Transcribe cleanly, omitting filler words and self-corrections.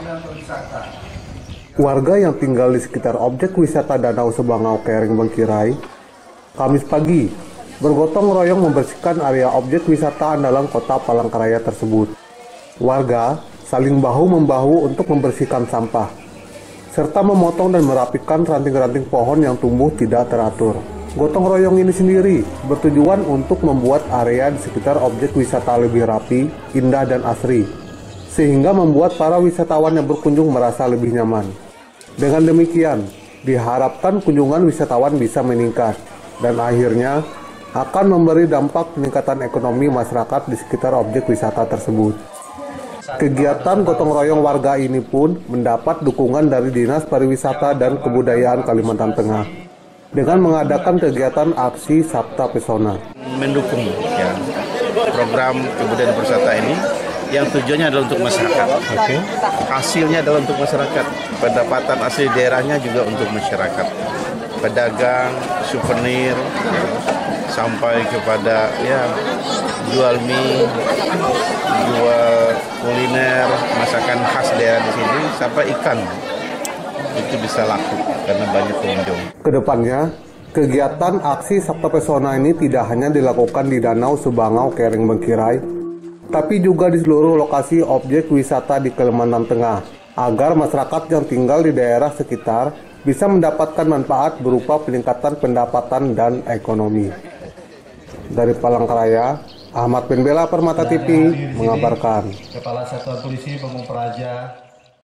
Warga yang tinggal di sekitar objek wisata Danau Sebangau Kering Bengkirai, Kamis pagi, bergotong royong membersihkan area objek wisata andalan kota Palangkaraya tersebut. Warga saling bahu-membahu untuk membersihkan sampah, serta memotong dan merapikan ranting-ranting pohon yang tumbuh tidak teratur. Gotong royong ini sendiri bertujuan untuk membuat area di sekitar objek wisata lebih rapi, indah, dan asri, sehingga membuat para wisatawan yang berkunjung merasa lebih nyaman. Dengan demikian, diharapkan kunjungan wisatawan bisa meningkat, dan akhirnya akan memberi dampak peningkatan ekonomi masyarakat di sekitar objek wisata tersebut. Kegiatan gotong royong warga ini pun mendapat dukungan dari Dinas Pariwisata dan Kebudayaan Kalimantan Tengah dengan mengadakan kegiatan aksi Sabta Pesona. Mendukung ya, program kebudayaan pariwisata ini yang tujuannya adalah untuk masyarakat. Hasilnya adalah untuk masyarakat. Pendapatan asli daerahnya juga untuk masyarakat. Pedagang, souvenir, ya, sampai kepada ya jual mie, jual kuliner, masakan khas daerah di sini, sampai ikan itu bisa laku karena banyak pengunjung. Kedepannya, kegiatan aksi Sabta Pesona ini tidak hanya dilakukan di Danau Sebangau Kering Bengkirai, tapi juga di seluruh lokasi objek wisata di Kalimantan Tengah, agar masyarakat yang tinggal di daerah sekitar bisa mendapatkan manfaat berupa peningkatan pendapatan dan ekonomi. Dari Palangkaraya, Ahmad bin Bella, Permata TV, mengabarkan. Kepala Satuan Polisi Pamung Praja